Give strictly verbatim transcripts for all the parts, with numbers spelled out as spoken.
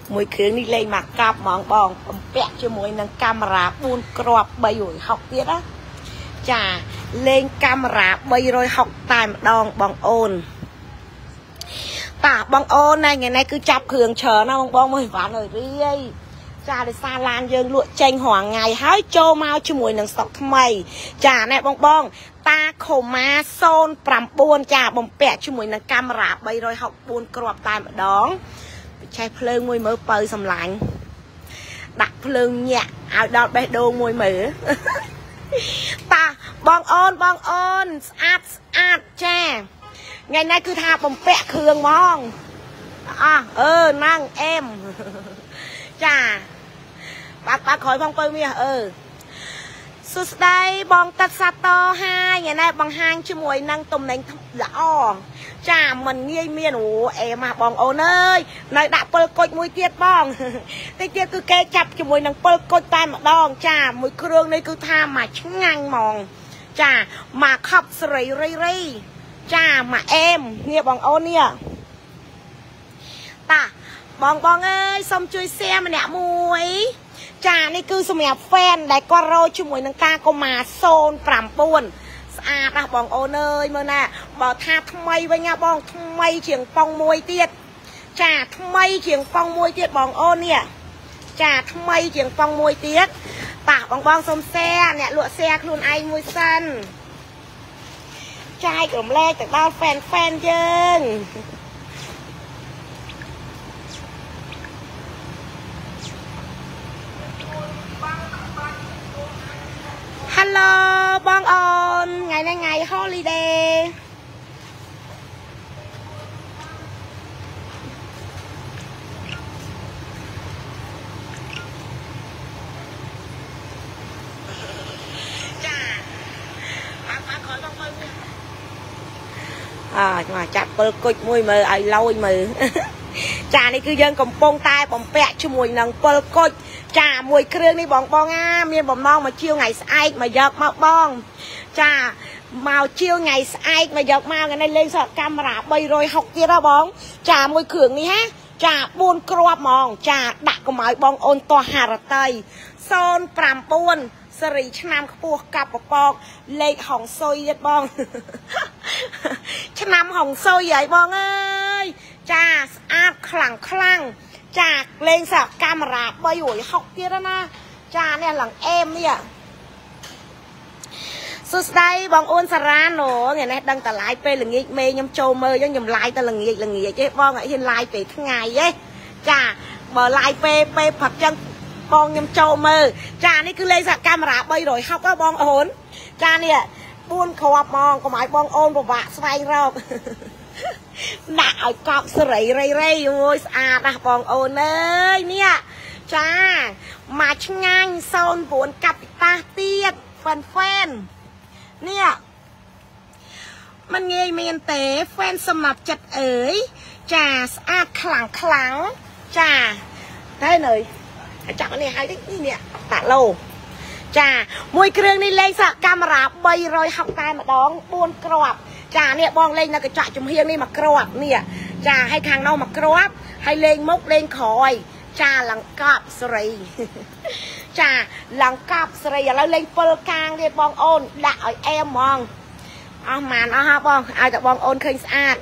มวยเครื่องนี่เลยมากับมองบองแปะจะมวยนังกำราปูนกรอบใบหอยหอกเตี้ยนะจ่าเล่งกำราใบรอยหอกตายดองบองโอนตาบองโอนในไงในคือจับเครื่องเชิญนะบองบองมวยหวานเลยเรื่อยจ่าได้ซาลานยังลวดเจงหัวไงหายโจมาจะมวยนังสอกทำไมจ่าในบองบองตาโคมาโซนปรำปูนจ่าบองแปะจะมวยนังกำราใบรอยหอกปูนกรอบตายดองใช้เพลิงมวยมือเปิดสำลังดักเพลิงเนี่ยเอาดอดไปโดมวยมือตาบองโอนบองโอนอาดอาดแจ้ไงนั่นคือทาผมแปะเครื่องมองอ่ะเออนั่งเอ็มจ้าปากปากคอยบองเปิดเมียเออสุดท้ายบองตัดซาโต้ให้ไงนั่นบองห้างช่วยนั่งตุ่มนั่งละอ้อจ้ามันเงี้ยเมียหนูเอมาบองโอนเอ้ยนายดับเปิลกดมวยเตี้ยบ้องเตี้ยคือแกจับจมวยนังเปิลกดตายมาดองจ้ามวยเครื่องในคือท่ามาช่างงังมองจ้ามาขับสไรไรไรจ้ามาเอ็มเนี่ยบองโอนเนี่ยตาบองบองเอ้ยส้มช่วยเสียมันเนี่ยมวยจ้านี่คือสมัยแฟนได้ก็โรยช่วยนังกาก็มาโซนปรำปูนอาดนะบองโอเนยเมื่อน่ะบอกท่าทำไมวะเนี่ยบองทำไมเฉียงปองมวยเตี้ยจ้าทำไมเฉียงปองมวยเตี้ยบองโอเนี่ยจ้าทำไมเฉียงปองมวยเตี้ยปากบองบองสมแซ่เนี่ยลวดแซ่คลุนไอมวยสั้นใจกลุ่มแรกจากบ้านแฟนแฟนเยิงฮัลโหลบองออนไงได้ไงฮอลิเดย์จ้าป้าป้าขอต้องไปมืออ่ามาจับเปิดกดมวยมือไอ้เล่ามือจ้านี่คือยังกำปงตายผมแปะช่วยนังเปิดกดจ้ามวยเครื่องนี่บองบองอ่ะมีบอมน้องมาเชี่ยวไงไอ้มายักมาบ้องจ้ามาเชี่ยวไงไอ้มายักมากันในเล่นสอดกำราใบรอยหกเจ้าบ้องจ้ามวยเครื่องนี่ฮะจ้าปูนกรอบมองจ้าดักกระหมายบองโอนตัวหาระไตโซนปรำปูนสรีชนามขปูกับปปอกเล็กของโซยยัดบ้องชนามของโซยใหญ่บ้องเอ้ยจ้าอาบคลั่งคลั่งจากเลงสักกามราบอยอยู่หกเตี้ยแล้วนะจ้าเนี่ยหลังเอ็มเนี่ยสุดท้ายบองโอนสารานโหเนี่ยนะดังแต่ลายไปหลังงี้เมย์ยำโจเมย์ยังยำลายแต่หลังงี้หลังงี้เจ๊บองไอ้เห็นลายไปทั้งไงเย้จ้าบ่ลายไปไปผัดจังบองยำโจเมย์จ้านี่คือเลงสักกามราบอยอยู่หกก็บองโอนจ้าเนี่ยปูนขวับมองก็หมายบองโอนบ่บะสบายรอบหนักเอากอบสไรไรไรโอ้ยสะอาดนะบองโอนเลยเนี่ยจ้ามาช่างงานโซนปวนกับตาเตี้ยแฟนแฟนเนี่ยมันเงยเมียนเต๋แฟนสมับจัดเอ๋ยจ้าสะอาดขลังขลังจ้าได้เลยจับอันนี้ให้ได้นี่เนี่ยตาโลจ้ามวยเครื่องนี่เล่นสักกามราใบรอยหักตายมาดองปวนกรอบจ้าเนี่ยบองเล่นนะกระจาจุ่มเฮียงนี่มากรอบเนี่ยจ้าให้ทางนอกมากรอบให้เล่นมุกเล่นคอยจ้าหลังกาบสรีจ้าหลังกาบสรีแล้วเล่นเปิลกลางเนี่ยบองโอนด่าไอเอ็มมองเอามานเอาฮะบองเอาแต่บองโอนเคยสะอาด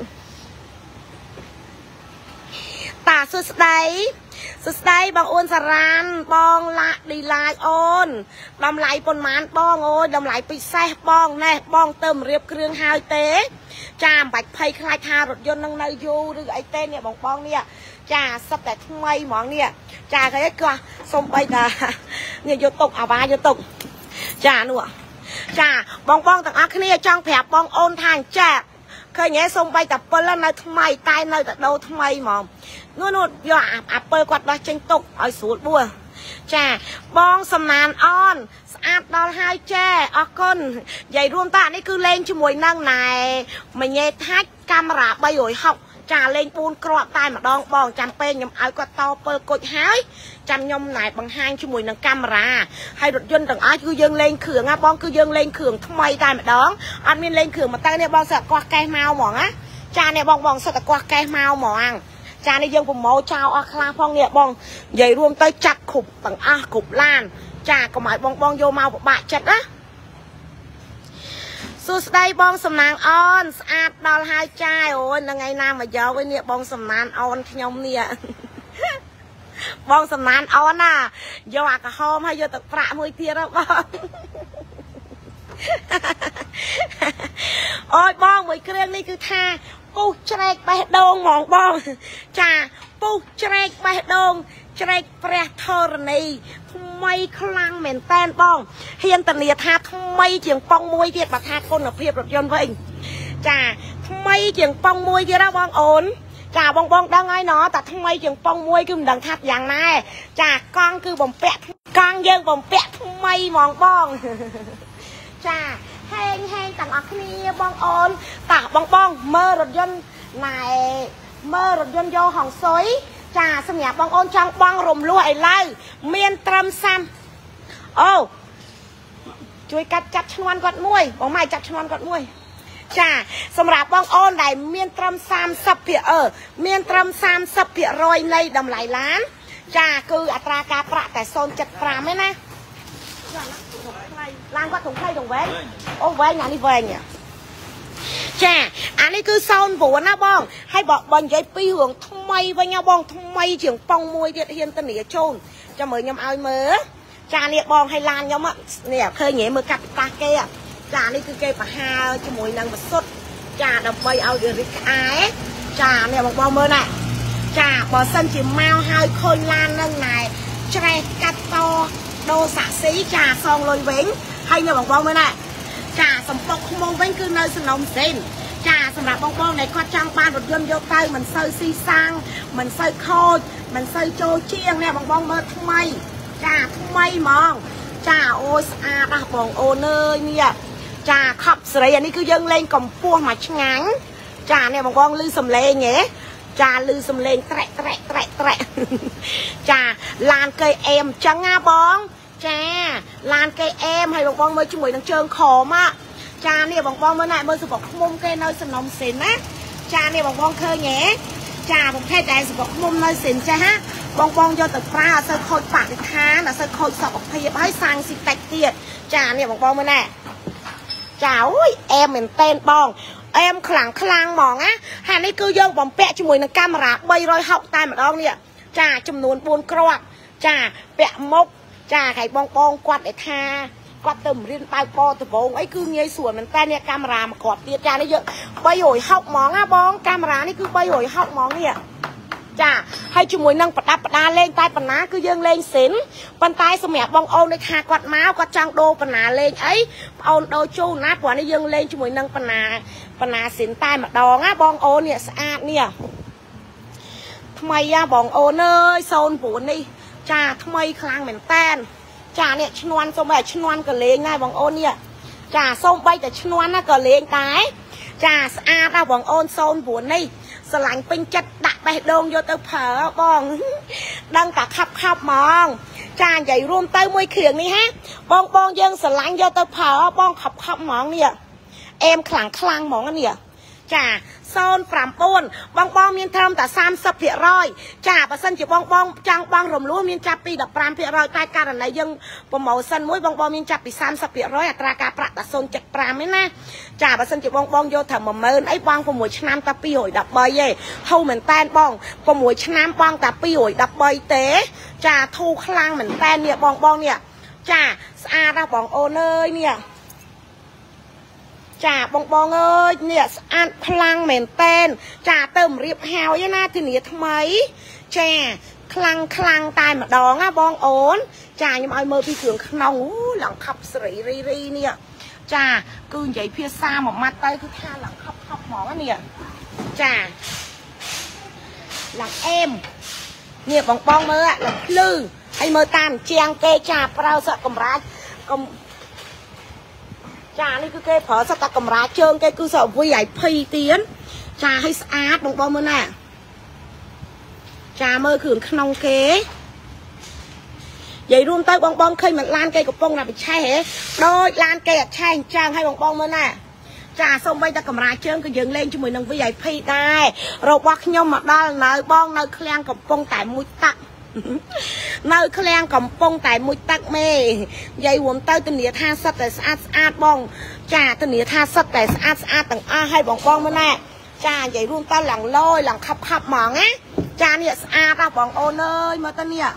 ตาสุดใดสุดท้ายบองโอนสารานบองละดีลายโอนดำไหลปนมันบองโอนดำไหลไปแซ่บองแน่บองเติมเรียบเครื่องหายเตะจามบัดไพ่คลายทารถยนต์นั่งในยูหรือไอเต้เนี่ยบองบองเนี่ยจ่าสับแต่ทำไมหมองเนี่ยจ่าใครก็ส่งไปแต่เนี่ยโยตกอาบาโยตกจ่าหนูจ่าบองบองต่างอักเนี่ยจ้องแผลบองโอนทางแจกเคยเงี้ยส่งไปแต่เปิลแล้วในทำไมตายในแต่โดทำไมหมองนู่นนู่นย่ออาบอาบเปิลกวาดมาเจงตกเอาสูตรบัวจ้าบองสมานอ่อนสะอาดดอลไฮแจ้ออกก้นใหญ่รวมตานี่คือเล่นช่วยนั่งในไม่เงี้ยทักกามราใบหอยหอกจ่าเล่นปูนกรอบตายมาดองบองจำเป็นยำเอากระตอเปิลกดหายจำยำไหนบางห้างช่วยนั่งกามราให้รถยนต์ต่างอ้ายคือยังเล่นเขื่องอ่ะบองคือยังเล่นเขื่องทำไมตายมาดองอันมีเล่นเขื่องมาตั้งเนี่ยบองสะกวาแกเมาหมองอ่ะจ่าเนี่ยบองบองสะกวาแกเมาหมองចានេះយើងប្រម៉ូចោលអស់ខ្លះផងនេះបងនិយាយរួមទៅចាត់គ្រប់ទាំងអស់គ្រប់ឡានចាកុំឲ្យបងបងយកមកពិបាកចិត្តណាសួស្ដីបងសំណាងអូនស្អាតដល់ហើយចាយអូយថ្ងៃណាមកយកវិញនេះបងសំណានអូនខ្ញុំនេះបងសំណានអូនណាយកអាក្រហមហើយយកទឹកប្រាក់មួយទៀតបងអូយបងមួយគ្រឿងនេះគឺថាពុះច្រែកបេះដូងហ្មងបងចាពុះច្រែកបេះដូងច្រែកព្រះធរណីថ្មីខ្លាំងមែនតែនបងហ៊ានធានាថាថ្មីជាងប៉ងមួយទៀតបើថាគុណភាពរថយន្តវិញចាថ្មីជាងប៉ងមួយទៀតណាបងអូនចាបងបងដឹងហើយណតែថ្មីជាងប៉ងមួយគឺមិនដឹងថាយ៉ាងណាចាកង់គឺបំពាក់កង់យើងបំពាក់ថ្មីហ្មងបងចាហេងហេងទាំងអស់គ្នាបងអូនតាបងបងមើលរថយន្តណែមើលរថយន្តយកហងសុយចាសម្រាប់បងអូនចង់បងរំលោះឥឡូវមានត្រឹមសាំអូជួយកាត់ចាប់ឈ្នន់គាត់មួយបងម៉ែចាប់ឈ្នន់គាត់មួយចាសម្រាប់បងអូនដែលមានត្រឹមសាមសិបភាគអឺមានត្រឹមសាមសិបភាគរយនៃតម្លៃឡានចាគឺអត្រាការប្រាក់តែศูนย์จุดเจ็ดห้าឯណាឡានគាត់ធំខ្លីធំវែងអូវែងអានេះវែងចាអានេះគឺศูนย์จุดเก้าណាបងហើយបើបើនិយាយពីរឿងថ្មីវិញណាបងថ្មីជាងប៉ងមួយទៀតហ៊ានធានាចូលចាំមើលខ្ញុំឲ្យមើលចានេះបងឲ្យឡានខ្ញុំនេះឃើញហ៎មើលកាប់តាស់គេចានេះគឺគេប្រហើជាមួយនឹងបសុទ្ធចាដើម្បីឲ្យរីកក្អែចានេះបងបងមើលណាចាបើសិនជាមកហើយឃើញឡាននឹងណែច្រេះកាត់តដូរសាក់ស៊ីចាសងលុយវិញហើយនេះបងបងមើលណាចាសំពុកខ្មុំវិញគឺនៅសំណុំសេនចាសម្រាប់បងបងដែលគាត់ចង់បានរថយន្តយកទៅមិនសូវស៊ីសាំងមិនសូវខូចមិនសូវចូលជាងនេះបងបងមើលថ្មីចាថ្មីហ្មងចាអូយស្អាតណាស់បងអូនអើយនេះចាខប់សេរីអានេះគឺយើងលេងកម្ពស់មកឆ្ងាញ់ចានេះបងបងឮសំឡេងហ៎ចាឮសំឡេងត្រែកត្រែកត្រែកត្រែកចាឡានគេអេមអញ្ចឹងណាបងចាឡានគេអេមឲ្យបងបងមើលជាមួយនឹងជើងខមáចានេះបងបងមើលណែមើលសម្បុកឃុំគេនៅសំណុំសេនណាចានេះបងបងឃើញហ៎ចាប្រភេទដែលសម្បុកឃុំនៅសេនចាស់ណាបងបងយកទៅប្រើអត់សូវខូចបរិស្ថានអត់សូវខូចសុខភាពហើយសាំងស៊ីតិចទៀតចានេះបងបងមើលណែចាអូយអែមមែនតែនបងអែមខ្លាំងខ្លាំងហ្មងណាហើយនេះគឺយើងបំពាក់ជាមួយនឹងកាមេរ៉ាបីរយហុកតែម្ដងនេះចាចំនួនបួនគ្រាប់ចាពាក់មុខចាគេបងបងគាត់ឲ្យថាគាត់ទៅរៀនបើកបរដំបងអីគឺងាយស្រួលមែនតើនេះកាមេរ៉ាមកគាត់ទៀតចានេះយើងបីរយហុកហ្មងណាបងកាមេរ៉ានេះគឺបីរយហុកហ្មងនេះចាហើយជាមួយនឹងប្រដាប់ប្រដាលេងតែបណ្ណាគឺយើងលេងសិនប៉ុន្តែសម្រាប់បងអូនដូចថាគាត់មកគាត់ចង់ដូរបណ្ណាលេងអីបងអូនដូរជូនណាព្រោះនេះយើងលេងជាមួយនឹងបណ្ណាបណ្ណាសិនតែម្ដងណាបងអូននេះស្អាតនេះថ្មីណាបងអូនអើយศูนย์จุดនេះចាថ្មីខ្លាំងមែនតែនចានេះឈ្នន់សូមឲ្យឈ្នន់ក៏លេងដែរបងអូននេះចាសូមបីតែឈ្នន់ណាក៏លេងដែរចាស្អាតណាបងអូនศูนย์จุดនេះស្រឡាញ់ពេញចិត្តដាក់បេះដូងយកទៅប្រើបងដឹងតែខាប់ខាប់ហ្មងចានិយាយរួមទៅមួយគ្រឿងនេះហាបងបងយើងស្រឡាញ់យកទៅប្រើបងខាប់ខាប់ហ្មងនេះអែមខ្លាំងខ្លាំងហ្មងនេះចាศูนย์จุดเก้าបងបងមានត្រឹមតែសាមសិបភាគរយចាបើសិនជាបងបងចង់បងរំលោះមានចាប់ពីដប់ប្រាំភាគរយតែករណីយើងប្រម៉ូសិនមួយបងបងមានចាប់ពីសាមសិបភាគរយអត្រាការប្រាក់តែศูนย์จุดเจ็ดห้าឯណាចាបើសិនជាបងបងយកត្រឹមមួយម៉ឺនអីបង៦ឆ្នាំតែពីររយដប់បីឯងហូរមែនតែនបង៦ឆ្នាំបងតែពីររយដប់បីទេចាធូរខ្លាំងមែនតែននេះបងបងនេះចាស្អាតណាស់បងអូនអើយនេះចាបងបងអើយនេះស្អាតខ្លាំងមែនតែនចាទៅរៀបហើយណាធានាថ្មីចាខ្លាំងខ្លាំងតែម្ដងណាបងអូនចាខ្ញុំឲ្យមើលពីគ្រឿងក្នុងអូឡងខប់សេរីរីរីនេះចាគឺនិយាយភាសាមួយម៉ាត់ទៅគឺថាឡងខប់ខប់ហ្មងនេះចាឡងអែមនេះបងបងមើលឡងភ្លឺហើយមើលតាមជាងគេចាប្រើសក់កម្រាចកុំចានេះគឺគេប្រើសតាកម្រាជើងគេគឺសវីអាយភីទៀតចាឲ្យស្អាតបងបងមើលណាចាមើលគ្រឿងក្នុងគេនិយាយរួមទៅបងបងឃើញមិនឡានគេកំពុងតែបិឆេះហ៎ដូចឡានគេអត់ឆេះអញ្ចឹងឲ្យបងបងមើលណាចាសូម្បីតែកម្រាជើងក៏យើងលេងជាមួយនឹង วี ไอ พี ដែររបស់ខ្ញុំមកដល់នៅបងនៅឃ្លាំងកំពុងតែមួយតាក់នៅឃ្លាំងកំពុងតែមួយតាក់មេនិយាយរួមទៅធានាថាសិតតែស្អាតស្អាតបងចាធានាថាសិតតែស្អាតស្អាតទាំងអស់ឲ្យបងបងមើលណាចានិយាយរួមទៅឡើងលយឡើងខាប់ខាប់ហ្មងណាចានេះស្អាតហ៎បងអូនអើយមើលទៅនេះ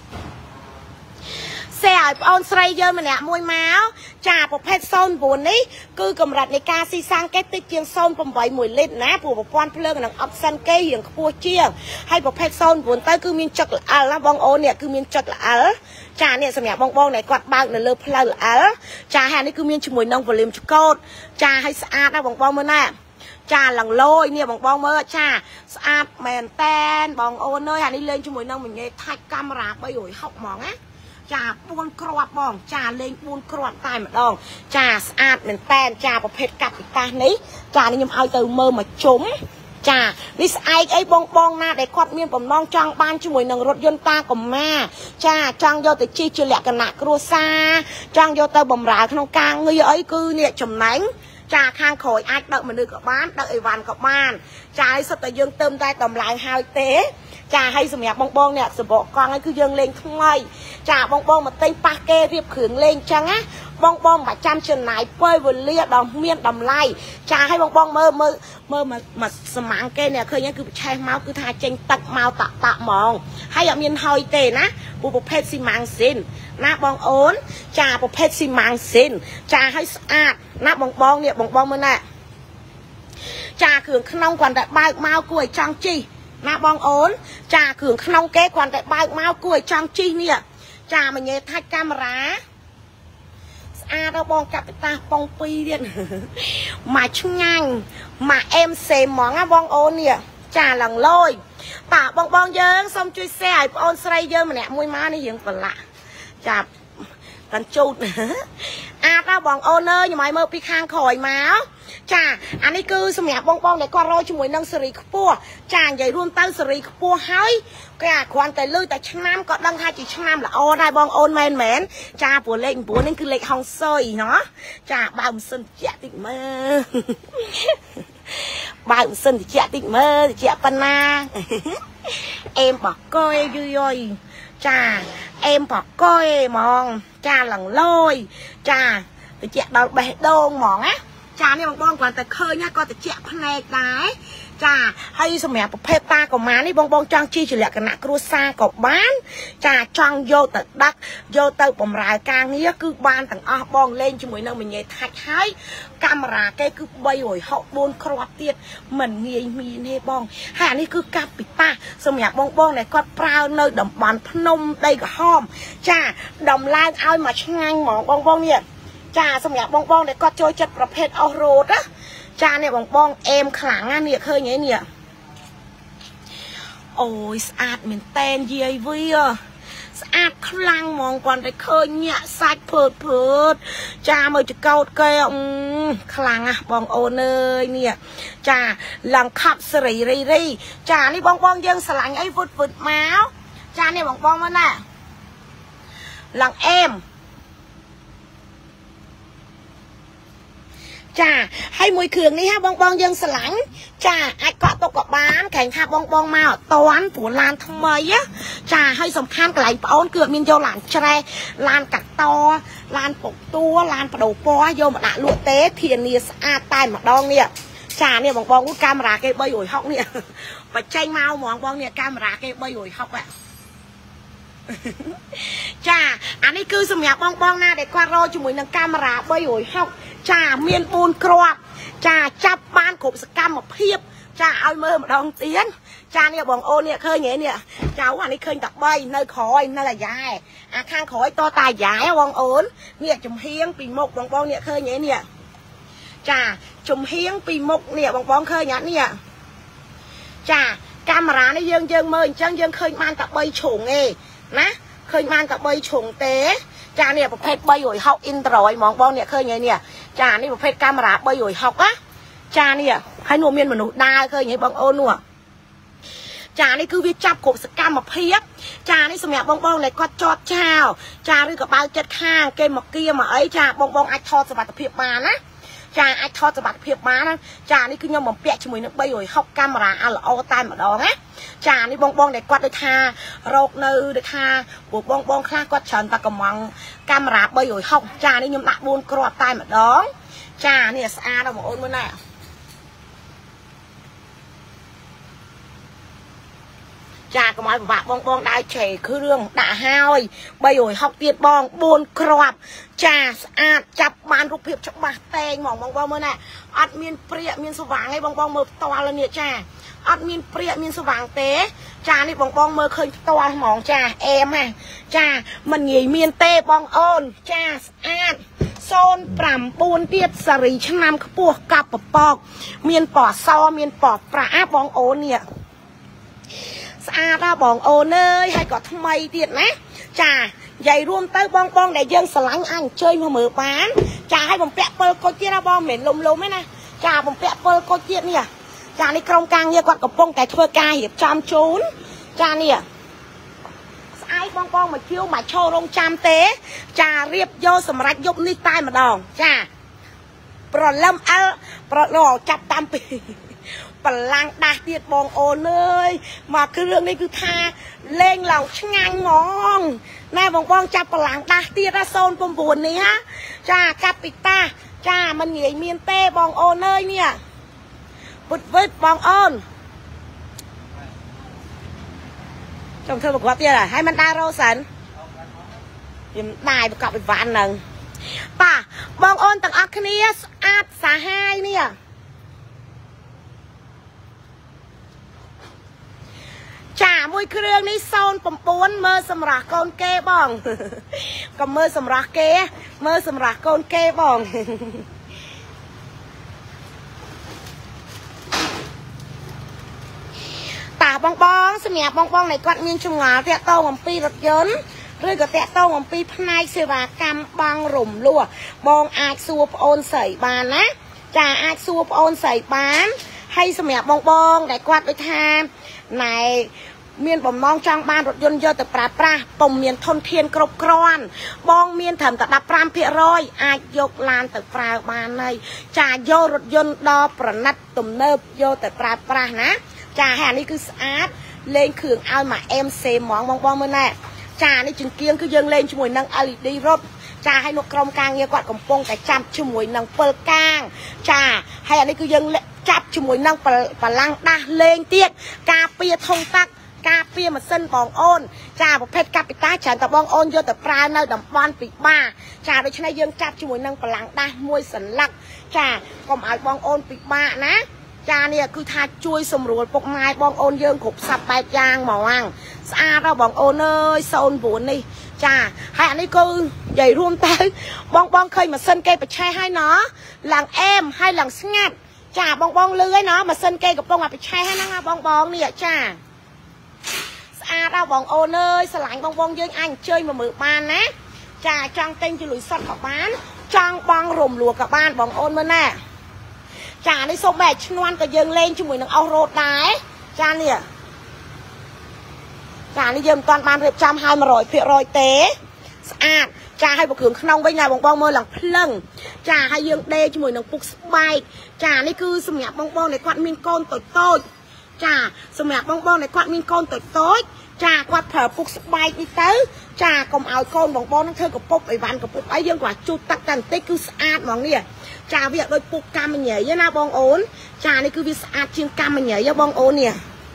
แซ่ឲ្យបងអូនស្រីយើងម្នាក់មួយមកចាប្រភេទศูนย์ 9នេះគឺកម្រិតនៃការស៊ីសាំងគេតិចជាង ศูนย์ แปด មួយលីត្រណាព្រោះប្រព័ន្ធភ្លើងនិង option គេរៀងខ្ពស់ជាងហើយប្រភេទศูนย์ 9ទៅគឺមានចឹកល្អិលណាបងអូននេះគឺមានចឹកល្អិលចានេះសម្រាប់បងបងដែលគាត់បើកនៅលើផ្លូវល្អិលចាហើយនេះគឺមានជាមួយនឹង volume ចកោតចាហើយស្អាតណាបងបងមើលណាចាឡើងលយនេះបងបងមើលចាស្អាតមែនតែនបងអូនអើយអានេះលេងជាមួយនឹងមញ៉េថាច់កាមេរ៉ាបីរយហុកហ្មងណាចាបួនគ្រាប់បងចាលេងបួនគ្រាប់តែម្ដងចាស្អាតមែនតែនចាប្រភេទកាពីតាសនេះចានេះខ្ញុំឲ្យទៅមើលមកជុំចានេះស្អែកអីបងបងណាដែលគាត់មានបំណងចង់បានជាមួយនឹងរថយន្តតាកុមារចាចង់យកទៅជិះជាលក្ខណៈគ្រួសារចង់យកទៅបំរើក្នុងការងារអីគឺនេះចំណេញចាខាងក្រោយអាចដឹកមនុស្សក៏បានដឹកអីវ៉ាន់ក៏បានចាឲ្យសុទ្ធតែយើងទៅតែតម្លៃហើយទេចាឲ្យសម្រាប់បងបងអ្នកសបកកង់ហ្នឹងគឺយើងលេងថ្មីចាបងបងមកទិញប៉ះគេរៀបគ្រឿងលេងចឹងណាបងបងមិនចាំចំណាយពេលវេលាដល់មានតម្លៃចាឲ្យបងបងមើលមើលមើលមកសម្ាំងគេនេះឃើញគឺប្រឆេះមកគឺថាចេញទឹកមកតាក់តាក់ហ្មងហើយអត់មានហើយទេណាព្រោះប្រភេទស៊ីម៉ាំងស៊ីនណាបងអូនចាប្រភេទស៊ីម៉ាំងស៊ីនចាឲ្យស្អាតណាបងបងនេះបងបងមើលណាចាគ្រឿងក្នុងគាត់តែបើកមកគួរឲ្យចង់ជីណាបងអូនចាគ្រឿងក្នុងគេគាត់តែបើកមកគួរឲ្យចង់ជីនេះចាមញ៉េថាច់កាមេរ៉ាស្អាតដល់បងកាពីតាប៉ុងពីរទៀតមកឆ្ងាញ់មកអេមសេហ្មងណាបងអូននេះចាឡើងលយតាបងបងយើងសូមជួយ share ឲ្យបងអូនស្រីយើងម្នាក់មួយមកនេះយើងប្រឡាក់ចាប់កាន់ជូតអាតដល់បងអូនអើយខ្ញុំឲ្យមើលពីខាងក្រោយមកចាអានេះគឺសម្រាប់បងបងដែលគាត់រកជាមួយនឹងសេរីខ្ពស់ចានិយាយរួមទៅសេរីខ្ពស់ហើយគេអាគ្រាន់តែលឺតែឆ្នាំក៏ដឹងថាជាឆ្នាំល្អដែរបងអូនមែនមែនចាព្រោះលេខ9នេះគឺលេខហុងសុយណោះចាបើម៉ាស៊ីនត្រជាក់តិចមើលបើម៉ាស៊ីនត្រជាក់តិចមើលត្រជាក់ប៉ុណ្ណាអេមបកយយយយចាអេមបកយហ្មងចាឡើងលយចាត្រជាក់ដល់បេះដូងហ្មងណាចានេះបងបងគាត់តែឃើញណាគាត់ត្រជាក់ភ្នែកដែរចាហើយសម្រាប់ប្រភេទតាកុមារនេះបងបងចង់ជិះជាលក្ខណៈគ្រួសារក៏បានចាចង់យកទៅដាក់យកទៅបំរើការងារគឺបានទាំងអស់បងលេងជាមួយនឹងមញ៉េថាច់ហើយកាមេរ៉ាគេគឺបីរយហុកបួនគ្រាប់ទៀតមិនងាយមានទេបងហើយអានេះគឺកាពីតាសម្រាប់បងបងដែលគាត់ប្រើនៅតំបន់ភ្នំដីក្រហមចាដំឡើងឲ្យមកឆ្ងាញ់ហ្មងបងបងនេះចាសម្រាប់បងបងដែលគាត់ចូលចិត្តប្រភេទអស់រ៉ូតណាចានេះបងបងអេមខ្លាំងណានេះឃើញហ្នឹងនេះអូយស្អាតមែនតែនយាយវាស្អាតខ្លាំងហ្មងគាត់តែឃើញញាក់សាច់ភើតភើតចាមើលចកោតគេខ្លាំងណាបងអូនអើយនេះចាឡើងខាប់សេរីរីរីចានេះបងបងយើងស្រឡាញ់អីវុតវុតមកចានេះបងបងមើលណាឡើងអេមចាហើយមួយគ្រឿងនេះហ่าបងបងយើងស្រឡាញ់ចាអាចកក់ទុកក៏បានក្រែងថាបងបងមកអត់តាន់ព្រោះឡានថ្មីចាហើយសំខាន់កន្លែងប្អូនគឺអត់មានយកឡានច្រេះឡានកាត់តឡានពុកតួឡានបដូរពណ៌យកមកដាក់លក់ទេធានាស្អាតតែម្ដងនេះចានេះបងបងកាមេរ៉ាគេបីរយហុកនេះបច្ចេកមកហ្មងបងនេះកាមេរ៉ាគេបីរយហុកចាអានេះគឺសម្រាប់បងបងណាដែលគាត់រកជាមួយនឹងកាមេរ៉ាបីរយហុកចាមានបួនគ្រាប់ចាចាប់បានគ្រប់សកម្មភាពចាឲ្យមើលម្ដងទៀតចានេះបងអូននេះឃើញហ៎នេះចៅអានេះឃើញតែបីនៅក្រោយនៅអាយ៉ែអាខាងក្រោយតតាអាយ៉ែបងអូននេះចំហៀងពីមុខបងបងនេះឃើញហ៎នេះចាចំហៀងពីមុខនេះបងបងឃើញអត់នេះចាកាមេរ៉ានេះយើងយើងមើលអញ្ចឹងយើងឃើញបានតែបីជ្រុងឯងណាឃើញបានតែបីជ្រុងទេចានេះប្រភេទបីរយហុក Android ហ្មងបងអ្នកឃើញហើយនេះចានេះប្រភេទកាមេរ៉ាបីរយហុកណាចានេះហើយនោះមានមនុស្សដើរឃើញហើយបងអូននោះចានេះគឺវាចាប់គ្រប់សកម្មភាពចានេះសម្រាប់បងបងដែលគាត់ចតចោលចាឬក៏បើកចិត្តខាងគេមកគៀមកអីចាបងបងអាចថតសុវត្ថិភាពបានណាចាអាចថតសម្បត្តិភាពបានណាចានេះគឺខ្ញុំបំពាក់ជាមួយនឹងបីរយហុកកាមេរ៉ាអាល្អតែម្ដងណាចានេះបងបងដែលគាត់ដូចថារកនៅដូចថាពួកបងបងខ្លះគាត់ច្រើនតែកំងកាមេរ៉ាបីរយហុកចានេះខ្ញុំដាក់បួនគ្រាប់តែម្ដងចានេះស្អាតដល់បងអូនមើលណាចាកុំឲ្យពិបាកបងបងដើរឆេគ្រឿងដាក់ហើយបីរយហុកទៀតបងបួនគ្រាប់ចាស្អាតចាប់បានរូបភាពច្បាស់តែងហ្មងបងបងមើលណាអត់មានព្រាកមានស្វាងឯងបងបងមើលផ្ទាល់នេះចាអត់មានព្រាកមានស្វាងទេចានេះបងបងមើលឃើញផ្ទាល់ហ្មងចាអែមហ่ะចាមិនងាយមានទេបងអូនចាស្អាតศูนย์ប្រាំបួនទៀតសារីឆ្នាំខ្ពស់កាប់ពពកមានពណ៌សមានពណ៌ប្រាក់បងអូននេះស្អាតណាបងអូនអើយហើយក៏ថ្មីទៀតណាចានិយាយរួមទៅបងបងដែលយើងស្រឡាញ់អាចអញ្ជើញមកមើលបានចាឲ្យបំពាក់ពិលគុជទៀតណាបងមិនមែនលុំលុំទេណាចាបំពាក់ពិលគុជទៀតនេះចានេះក្រុមការងារគាត់កំពុងតែធ្វើការរៀបចំជូនចានេះស្អែកបងបងមកជួមកឈររងចាំទេចារៀបយកសម្រាប់យប់នេះតែម្ដងចាប្រឡឹមអលប្រឡោចាប់តាមពីបលាំងដាស់ទៀតបងអូនអើយមកគ្រឿងនេះគឺថាលេងឡើងឆ្ងាញ់ហ្មងណែបងបងចាប់បលាំងដាស់ទៀតណាศูนย์ប្រាំបួននេះណាចាកាពីតាចាមិនងាយមានទេបងអូនអើយនេះពុតវិតបងអូនចង់ធ្វើប្រកបទៀតហើយមិនដារ៉ូសិនខ្ញុំដាយប្រកបវិវ៉ាន់ហ្នឹងប៉ាបងអូនទាំងអស់គ្នាស្អាតសាហាយនេះចាមួយគ្រឿងនេះศูนย์ប្រាំបួនមើលសម្រាប់កូនគេបងក៏មើលសម្រាប់គេមើលសម្រាប់កូនគេបងតាបងបងសម្រាប់បងបងដែលគាត់មានចម្ងល់តាក់ទងអំពីរថយន្តឬក៏តាក់ទងអំពីផ្នែកសេវាកម្មបងរំលោះបងអាចសួរប្អូនស្រីបានណាចាអាចសួរប្អូនស្រីបានហើយសម្រាប់បងបងដែលគាត់ដូចថាណែមានបំណងចង់បានរថយន្តយកទៅប្រើប្រាស់ពុំមានធនធានគ្រប់គ្រាន់បងមានត្រឹមតែដប់ប្រាំភាគរយអាចយកឡានទៅប្រើបានហើយចាយករថយន្តដល់ប្រណិតទំនើបយកទៅប្រើប្រាស់ណាចាហើយអានេះគឺស្អាតលេងគ្រឿងឲ្យមក เอ็ม ซี ហ្មងបងបងមើលណែចានេះជង្គៀងគឺយើងលេងជាមួយនឹង แอล อี ดี រត់ចាឲ្យលោកក្រុមការងារគាត់កំពុងតែចាប់ជាមួយនឹងពិលកាងចាហើយអានេះគឺយើងចាប់ជាមួយនឹងបលាំងដាស់លេងទៀតការពារធុងតាក់ការពារម៉ាស៊ីនបងអូនចាប្រភេទកាពីតាច្រើនតបងអូនយកទៅប្រើនៅតំបន់ពិបាកចាដូច្នេះយើងចាប់ជាមួយនឹងបលាំងដាស់មួយសន្លឹកចាកុំឲ្យបងអូនពិបាកណាចានេះគឺថាជួយសម្រួលពុកម៉ែបងអូនយើងគ្រប់សັບបែបយ៉ាងហ្មងស្អាតដល់បងអូនអើយศูนย์ប្រាំបួននេះចាហើយអានេះគឺនិយាយរួមទៅបងបងឃើញម៉ាស៊ីនគេបច្ឆេះហើយណោះឡើងអែមហើយឡើងស្ងាត់ចាបងបងលឺហើយណោះម៉ាស៊ីនគេកំពុងតែបច្ឆេះហើយហ្នឹងណាបងបងនេះចាស្អាតដល់បងអូនអើយស្រឡាញ់បងបងយើងអាចអញ្ជើញមកមើលបានណាចាចង់ទិញជាលុយសុទ្ធក៏បានចង់បងរំលោះក៏បានបងអូនមើលណាចានេះសូមបែកឈ្នន់ក៏យើងលេងជាមួយនឹងអស់រ៉ូតដែរចានេះចានេះយើងមិនទាន់បានរៀបចំឲ្យ một trăm phần trăm ទេស្អាតចាឲ្យបើគ្រឿងក្នុងវិញណាបងបងមើលឡើងភ្លឹងចាឲ្យយើងដេកជាមួយនឹងពុកស្បែកចានេះគឺសម្រាប់បងបងដែលគាត់មានកូនតូចតូចចាសម្រាប់បងបងដែលគាត់មានកូនតូចតូចចាគាត់ប្រើពុកស្បែកនេះទៅចាកុំឲ្យកូនបងបងនឹងធ្វើកពុបអីវ៉ាន់កពុបអីយើងគាត់ជូតទឹកតែបន្តិចគឺស្អាតហ្មងនេះចាវាដូចពុកកាមញ៉ៃណាបងអូនចានេះគឺវាស្អាតជាងកាមញ៉ៃបងអូននេះ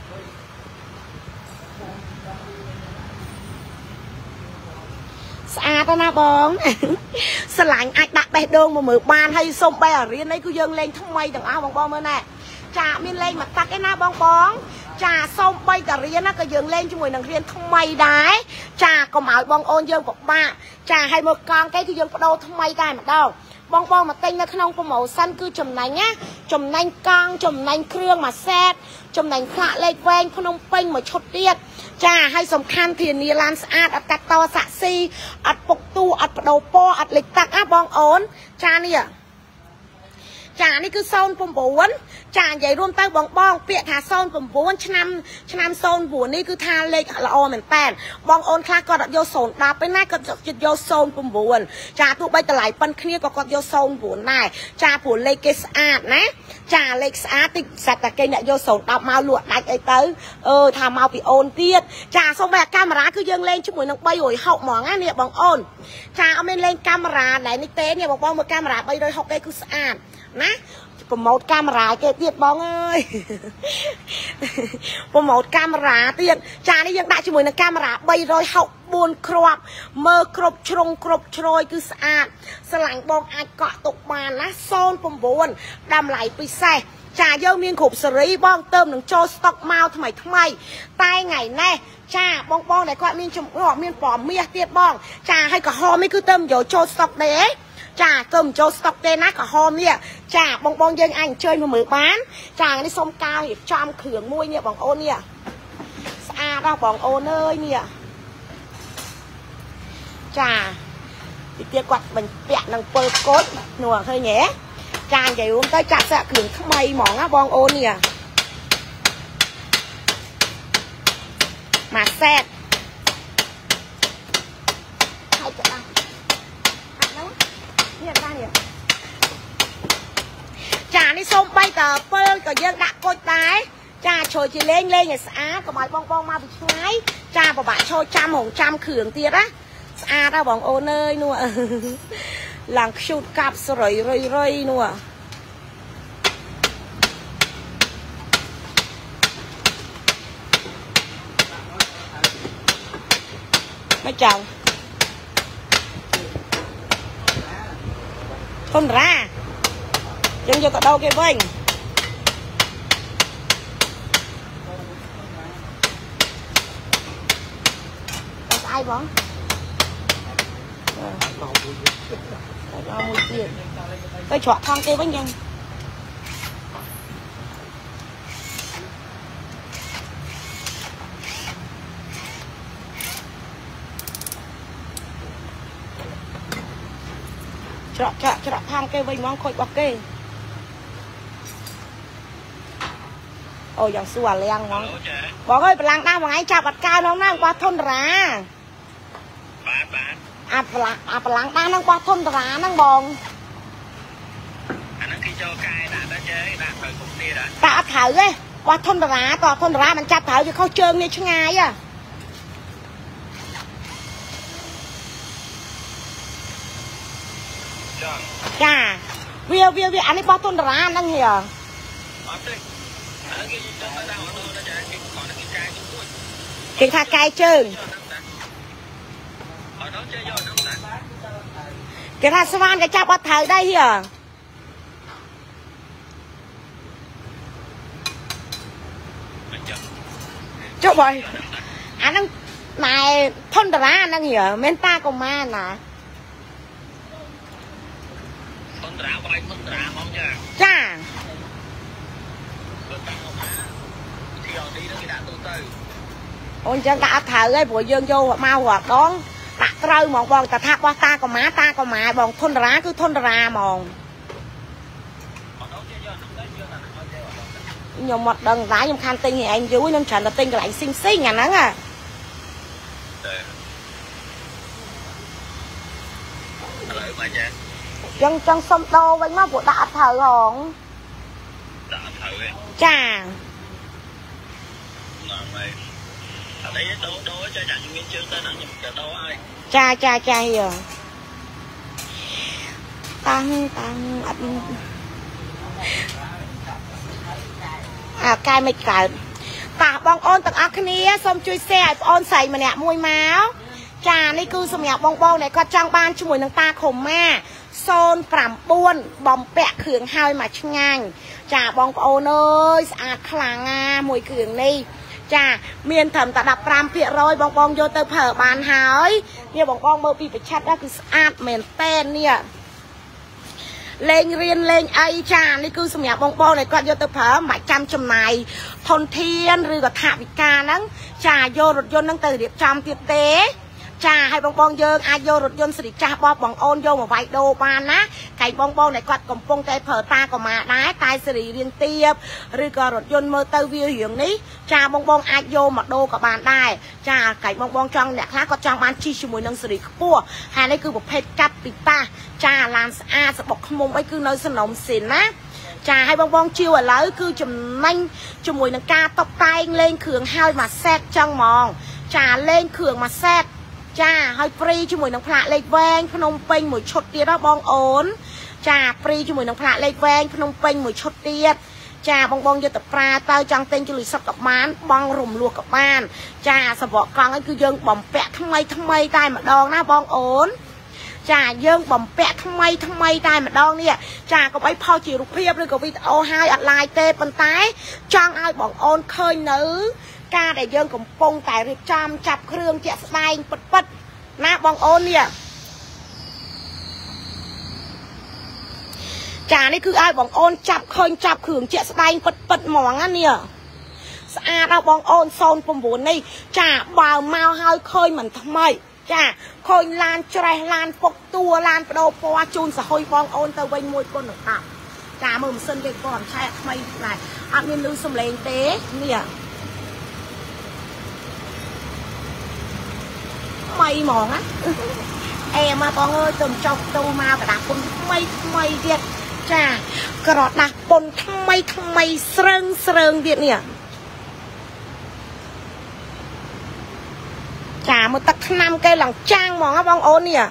ស្អាតណាបងស្រឡាញ់អាចដាក់បេះដូងមកមើលបានហើយសុំបែអារៀននេះគឺយើងលេងថ្មីទាំងអស់បងបងមើលណែចាមានលេងមកតាក់ឯណាបងបងចាសុំបីតារៀនណាក៏យើងលេងជាមួយនឹងរៀនថ្មីដែរចាកុំឲ្យបងអូនយើងពិបាកចាឲ្យមើលកង់គេគឺយើងបដូរថ្មីតែម្ដងបងបងមកទិញនៅក្នុង promotion គឺចំណេញណាចំណេញកង់ចំណេញគ្រឿងម៉ាសែតចំណេញផ្លាកលេខវែងភ្នំពេញមួយឈុតទៀតចាឲ្យសំខាន់ធានាឡានស្អាតអត់កាត់តសាក់ស៊ីអត់ពុកទូអត់បដូរពណ៌អត់លេខតាក់ណាបងអូនចានេះចានេះគឺសូន9ចានិយាយរួមទៅបងបងពាក្យថាសូន9ឆ្នាំឆ្នាំសូន9នេះគឺថាលេខល្អមែនតើបងអូនខ្លះគាត់អត់យកសូន10ទេណាគាត់យកសូន9ចាទោះបីតម្លៃប៉ុនគ្នាក៏គាត់យកសូន9ដែរចាព្រោះលេខគេស្អាតណាចាលេខស្អាតតិចសាច់តែគេអ្នកយកសូន10មកលក់ដាច់អីទៅអឺថាមកពីអូនទៀតចាសូមបែបកាមេរ៉ាគឺយើងលេងជាមួយនឹង360ហ្មងណានេះបងអូនចាអត់មានលេងកាមេរ៉ាដែរនេះទេនេះបងបងមើលកាមេរ៉ា360ទេគឺស្អាតណាប្រម៉ូតកាមេរ៉ាគេទៀតបងអើយប្រម៉ូតកាមេរ៉ាទៀតចានេះយើងដាក់ជាមួយនឹងកាមេរ៉ា364គ្រាប់មើលគ្រប់ជ្រុងគ្រប់ជ្រោយគឺស្អាតស្រឡាញ់បងអាចកក់ទុកបានណាសូន9តម្លៃពិសេសចាយើងមានគ្រប់សេរីបងទៅនឹងចូលស្តុកមកថ្មីថ្មីតែថ្ងៃនេះចាបងបងដែលគាត់មានចម្ងល់មានពណ៌មាសទៀតបងចាហើយក្រហមនេះគឺទៅយកចូលស្តុកដែរចាទៅមិនចូលស្តុកទេណាក្រហមនេះចាបងបងយើងអាចអញ្ជើញមកមើលបានចានេះសុំកៅរៀបចំគ្រឿងមួយនេះបងអូននេះស្អាតដល់បងអូនអើយនេះចាទីទៀតគាត់បញ្ពាក់នឹងពលកូតនោះឃើញទេចានិយាយរួមទៅចាក់សាក់គ្រឿងថ្មីហ្មងណាបងអូននេះមកសេតហើយចាស់នេះបាននេះចានេះសូមបីតពិលក៏យើងដាក់គុជដែរចាជួយជាលេងលេងឲ្យស្អាតកុំឲ្យបងបងមកពីឆ្ងាយចាពិបាកចូលចាំរងចាំគ្រឿងទៀតណាស្អាតណាបងអូនអើយនោះឡើងខ្ជូតកាប់សរុយរុយរុយនោះមកចាំធំរ៉ាយើងយកកដោគេវិញស្អីបងដល់មួយទៀតដល់មួយទៀតទៅច្រកថងគេវិញចឹងច្រកច្រកច្រកថងគេវិញហ្មងខូចរបស់គេអូយ៉ាងសួរអាលៀងហ្មងបងអើយប្រឡាំងដែរបងឯងចាប់អត់កើនោះណារបស់ធនតារាបាទបាទអាប្រឡាំងអាប្រឡាំងដែរនឹងរបស់ធនតារាហ្នឹងបងអាហ្នឹងគេចូលកែដាក់ដល់ជើដាក់ត្រូវគុំទៀតហ៎តែអត់ត្រូវទេរបស់ធនតារាតោះធនតារាមិនចាប់ត្រូវវាខុសជើងនេះឆ្ងាយហ៎ចាវាវាវាអានេះបោះទុនតារាហ្នឹងហ៎អត់ទេអាគេយកទៅដាក់អូនទៅចាគេគាត់គេកែជួយគេថាកែជើងអត់ដល់ចេះយកហ្នឹងតាគេថាស្វានគេចាប់អត់ត្រូវដែរហ៎ចុះបងអាហ្នឹងណែធនតារាហ្នឹងហ៎មិនតាកុមារណាត្រាបាយមុនត្រាមកចាចាទីអត់ទីនឹងគេដាក់ទូទៅអូនចឹងដាក់អត់ត្រូវហើយព្រោះយើងយកមករាល់ដងដាក់ត្រូវហ្មងបងតាថាបោះតាកម៉ាតាកម៉ាបងធនតារាគឺធនតារាហ្មងខ្ញុំមកដឹងដែរខ្ញុំខានទិញឲ្យឯងយូរខ្ញុំច្រើនតែទិញកន្លែងស៊ីងស៊ីងអាហ្នឹងហ៎ឥឡូវមកចាចឹងចឹងសុំដោវិញមកព្រោះដាក់អត់ត្រូវហងដាក់អត់ត្រូវទេចាហ្នឹងហើយអត់ទេដោដោចាចាជំនាញជើងទៅណាខ្ញុំទៅដោឲ្យចាចាចាហីតាំងតាំងអត់អាកែមិនកើតតាបងអូនទាំងអស់គ្នាសូមជួយ share ឲ្យបងអូនស្រីម្នាក់មួយមកចានេះគឺសម្រាប់បងបងដែលគាត់ចង់បានជាមួយនឹងតាខុំម៉ាសូន9បំពាក់គ្រឿងហើយមកឆ្ងាញ់ចាបងប្អូនអើយស្អាតខ្លាំងណាមួយគ្រឿងនេះចាមានត្រឹមតែ15% បងបងយកទៅប្រើបានហើយនេះបងបងមើលពីប្រឆាត់គឺស្អាតមែនតែននេះលេងរៀនលេងអីចានេះគឺសម្រាប់បងបងដែលគាត់យកទៅប្រើមិនចាំចំណាយធនធានឬក៏ថវិកាហ្នឹងចាយករថយន្តហ្នឹងទៅរៀបចំទៀតទេចាឲ្យបងបងយើងអាចយករថយន្តសេរីចាស់បបបងអូនយកមកវាយដូរបានណាកែបងបងដែលគាត់កំពុងតែប្រើតាក៏មកដែរតែសេរីរៀងទៀបឬក៏រថយន្តមើលទៅវារៀងនេះចាបងបងអាចយកមកដូរក៏បានដែរចាកែបងបងចង់អ្នកខ្លះគាត់ចង់បានជីជាមួយនឹងសេរីខ្ពស់ហើយនេះគឺប្រភេទកាត់ពីតាចាឡានស្អាតសបុកខ្មុំអីគឺនៅសំណុំស៊ីនណាចាឲ្យបងបងជាវឥឡូវគឺចំណេញជាមួយនឹងការតុបតែងលេងគ្រឿងហើយមួយសេតចឹងហ្មងចាលេងគ្រឿងមួយសេតចាឲ្យព្រីជាមួយនឹងផ្លាកលេខវែងភ្នំពេញមួយឈុតទៀតដល់បងអូនចាព្រីជាមួយនឹងផ្លាកលេខវែងភ្នំពេញមួយឈុតទៀតចាបងបងយកទៅប្រាទៅចង់ទិញជលុយសុតក៏បានបងរំលោះក៏បានចាសបកកង់ហ្នឹងគឺយើងបំពាក់ថ្មីថ្មីតែម្ដងណាបងអូនចាយើងបំពាក់ថ្មីថ្មីតែម្ដងនេះចាកុំឲ្យផុសជារូបភាពឬក៏វីដេអូហើយអត់ឡាយទេប៉ុន្តែចង់ឲ្យបងអូនឃើញនៅការដែលយើងកំពុងតែរៀបចំចាប់គ្រឿងជាក់ស្ដែងពិតពិតណាបងអូននេះចានេះគឺឲ្យបងអូនចាប់ឃើញចាប់គ្រឿងជាក់ស្ដែងពិតពិតហ្មងណានេះស្អាតដល់បងអូនសូន៩នេះចាបើមកឲ្យឃើញមិនថ្មីចាឃើញឡានច្រេះឡានពុកតួឡានបដោពណ៌ជូនសហុយបងអូនទៅវិញមួយគុណនឹងតាមចាមើលម៉ាស៊ីនវាក៏ឆែកថ្មីដែរអត់មានលឺសំឡេងទេនេះថ្មីហ្មងណាអេមកបងអើយទៅចុះទៅមកកដាស់ពុនថ្មីថ្មីទៀតចាក្រដាស់ពុនថ្មីថ្មីស្រឹងស្រឹងទៀតនេះចាមើលទឹកថ្នាំគេឡើងចាងហ្មងណាបងអូននេះ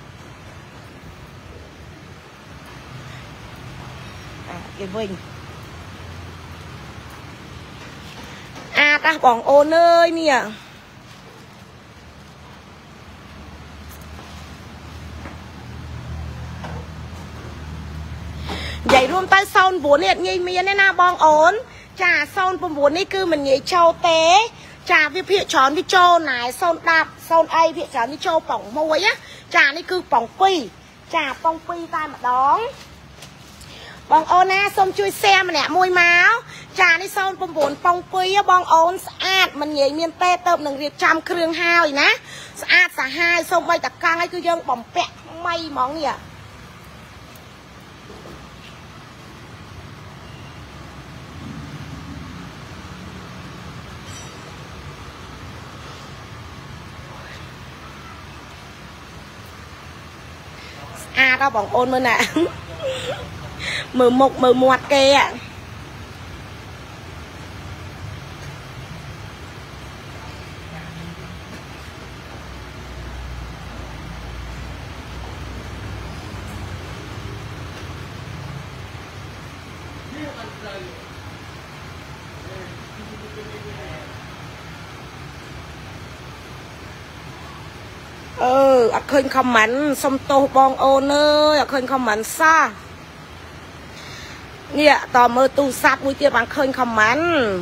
គេវិញអាដាស់បងអូនអើយនេះនិយាយរួមទៅសោន៩នេះអត់ងាយមានទេណាបងអូនចាសោន៩នេះគឺមិនងាយចូលទេចាវាភាកច្រើនវាចូលណែសូនដាប់សូនអីភាកច្រើនវាចូលប៉ងមួយណាចានេះគឺប៉ងពីរចាប៉ងពីរតែម្ដងបងអូនណាសូមជួយ share ម្នាក់មួយមកចានេះសូន៩ប៉ងពីរបងអូនស្អាតមិនងាយមានទេទៅនឹងរៀបចំគ្រឿងហើយណាស្អាតសាហាវសូមបីតកាំងឲ្យគឺយើងបំពាក់ថ្មីហ្មងនេះអាដល់បងអូនមើលណាមើលមុខមើលមាត់គេអឺអត់ឃើញខមមិនសុំទោសបងអូនអើយអត់ឃើញខមមិនសោះនេះតមើលទូរស័ព្ទមួយទៀតបានឃើញខមមិន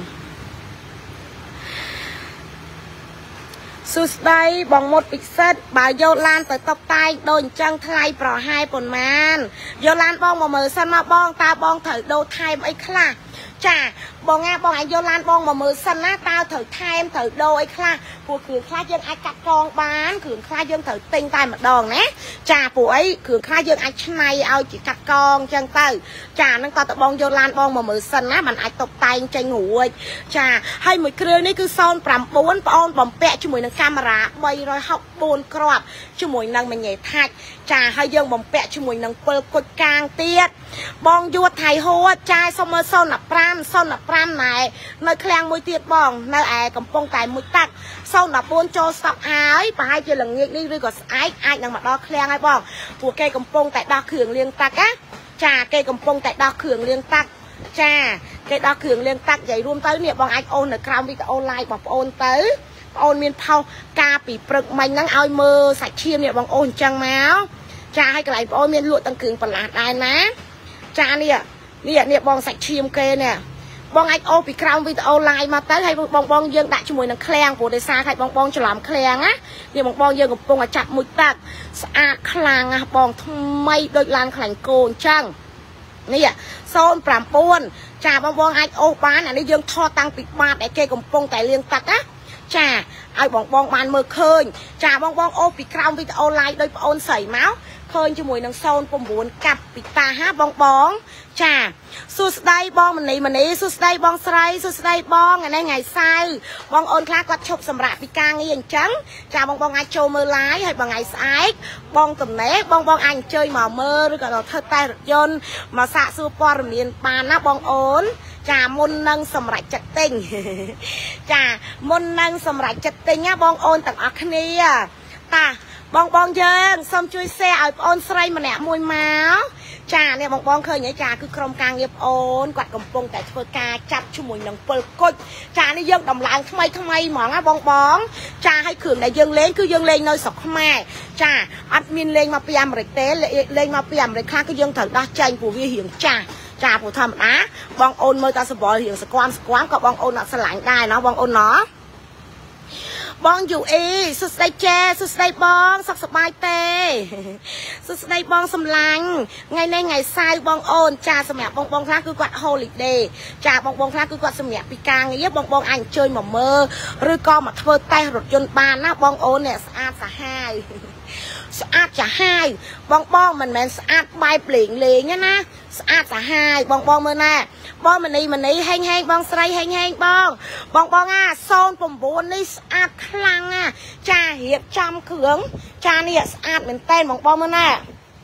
សួស្ដីបងមុតពិសិដ្ឋបើយកឡានទៅតុបតែងដូចអញ្ចឹងថ្លៃប្រហែលប៉ុន្មានយកឡានបងមកមើលសិនមកបងតើបងត្រូវដូរថែមអីខ្លះចាបងណាបងអាចយកឡានបងមកមើលសិនណាតើត្រូវថែមត្រូវដូរអីខ្លះពួកគ្រឿងខ្លះយើងអាចកាត់កងបានគ្រឿងខ្លះយើងត្រូវទិញតែម្ដងណាចាពួកអីគ្រឿងខ្លះយើងអាចឆ្នៃឲ្យជាកាត់កងអញ្ចឹងទៅចាហ្នឹងតើតបងយកឡានបងមកមើលសិនណាมันអាចតុបតែងចេញរួចចាហើយមួយគ្រឿងនេះគឺសូន៩បងអូនបំពាក់ជាមួយនឹងកាមេរ៉ាបីរយហុកបួនគ្រាប់ជាមួយនឹងមញ៉េថាច់ចាហើយយើងបំពាក់ជាមួយនឹងពិលគុជកាងទៀតបងយួតថៃហួតចាយសុំមើលសូនណាប្រាំសូនណាប្រាំណែនៅឃ្លាំងមួយទៀតបងនៅឯកំពង់តែមួយតាក់សូនណាបួនចូលស្តុកហើយប្រហែលជាល្ងាចនេះឬក៏ស្អែកអាចនឹងមកដល់ឃ្លាំងហើយបងពួកគេកំពុងតែដោះគ្រឿងលាងតាក់ណាចាគេកំពុងតែដោះគ្រឿងលាងតាក់ចាគេដោះគ្រឿងលាងតាក់និយាយរួមទៅនេះបងអាចអូននៅក្រោមវីដេអូ live បងប្អូនទៅបងអូនមានផុសការពីព្រឹកមិញហ្នឹងឲ្យមើលសាច់ឈាមនេះបងអូនអញ្ចឹងមកចាឲ្យកន្លែងបងអូនមានលក់ទាំងគ្រឿងបន្លាស់ដែរណាចានេះនេះនេះបងសាច់ឈាមគេនេះបងអាចអូសពីក្រោមវីដេអូ live មកទៅហើយបងបងយើងដាក់ជាមួយនឹងឃ្លាំងព្រោះដោយសារឲ្យបងបងច្រឡំឃ្លាំងណានេះបងបងយើងកំពុងតែចាប់មួយតាក់ស្អាតខ្លាំងណាស់បងថ្មីដូចឡានខ្លាញ់គោអញ្ចឹងនេះសូន៩ចាបងបងអាចអូសបានអានេះយើងថតតាំងពីបាតដែលគេកំពុងតែលាងតាក់ណាចាឲ្យបងបងបានមើលឃើញចាបងបងអូពីក្រោមវីដេអូ live ដោយបងអូនស្រីមកឃើញជាមួយនឹងសូនប្រាំកាប់ពីតាហាបងបងចាសួស្ដីបងមនីមនីសួស្ដីបងស្រីសួស្ដីបងថ្ងៃនេះថ្ងៃសៅរ៍បងអូនខ្លះគាត់ឈប់សម្រាប់ពីការងារអញ្ចឹងចាបងបងអាចចូលមើល live ហើយបងថ្ងៃស្អែកបងតំណេះបងបងអាចអញ្ជើញមកមើលឬក៏ធ្វើតែរថយន្តមកសាកសួរព័ត៌មានបានណាបងអូនចាមុននឹងសម្រេចចិត្តទិញចាមុននឹងសម្រេចចិត្តទិញណាបងអូនទាំងអស់គ្នាតាបងបងយើងសូមជួយ share ឲ្យបងអូនស្រីម្នាក់មួយមកចានេះបងបងឃើញហើយចាគឺក្រុមការងារបងអូនគាត់កំពុងតែធ្វើការចាប់ជាមួយនឹងពលគុជចានេះយើងដំឡើងថ្មីថ្មីហ្មងណាបងបងចាឲ្យគ្រឿងដែលយើងលេងគឺយើងលេងនៅស្រុកខ្មែរចាអត់មានលេងមកពីអាមេរិកទេលេងមកពីអាមេរិកខ្លះគឺយើងត្រូវដោះចែងព្រោះវារៀងចាស់ចាព្រោះធម្មតាបងអូនមើលតែសបល់រៀងស្គាំស្គាំក៏បងអូនអត់ស្រឡាញ់ដែរណាបងអូនណោះបងយូអេសួស្ដីចែសួស្ដីបងសុខសប្បាយទេសួស្ដីបងសំឡាញ់ថ្ងៃនេះថ្ងៃសៅរ៍បងអូនចាសម្រាប់បងបងខ្លះគឺគាត់ holiday ចាបងបងខ្លះគឺគាត់សម្រាប់ពីការងារបងបងអាចអញ្ជើញមកមើលឬក៏មកធ្វើតេស្តរថយន្តបានណាបងអូនអ្នកស្អាតសាហាវស្អាតចាហាយបងបងមិនមែនស្អាតបែបលេងលេងណាស្អាតសាហាយបងបងមើលណាបងមនីមនីហេងហេងបងស្រីហេងហេងបងបងបងអាសូនប្រាំនេះស្អាតខ្លាំងណាចារៀបចំគ្រឿងចានេះស្អាតមែនតើបងបងមើលណា